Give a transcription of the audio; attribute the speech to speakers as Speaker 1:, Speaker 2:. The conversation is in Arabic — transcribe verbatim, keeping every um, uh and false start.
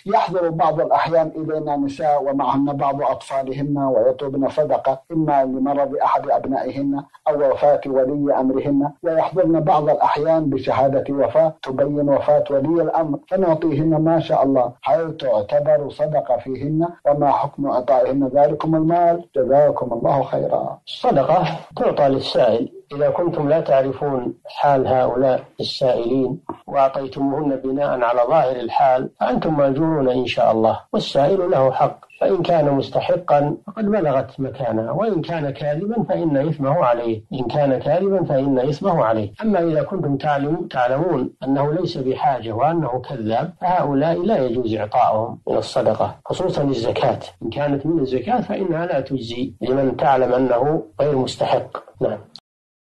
Speaker 1: يحضر بعض الأحيان إلينا نساء ومعهن بعض أطفالهن ويطلبن صدقة إما لمرض أحد أبنائهن أو وفاة ولي أمرهن، ويحضرن بعض الأحيان بشهادة وفاة تبين وفاة ولي الأمر، فنعطيهن ما شاء الله، هل تعتبر صدقة فيهن؟ وما حكم إعطائهن ذلكم المال؟ جزاكم الله خيرا.
Speaker 2: الصدقة تعطى للسائل إذا كنتم لا تعرفون حال هؤلاء السائلين وأعطيتموهن بناء على ظاهر الحال فأنتم مأجورون إن شاء الله، والسائل له حق، فإن كان مستحقا فقد بلغت مكانها، وإن كان كاذبا فإن إثمه عليه، إن كان كاذبا فإن إثمه عليه. أما إذا كنتم تعلم تعلمون أنه ليس بحاجة وأنه كذاب فهؤلاء لا يجوز إعطائهم من الصدقة، خصوصا الزكاة، إن كانت من الزكاة فإنها لا تجزي لمن تعلم أنه غير مستحق. نعم.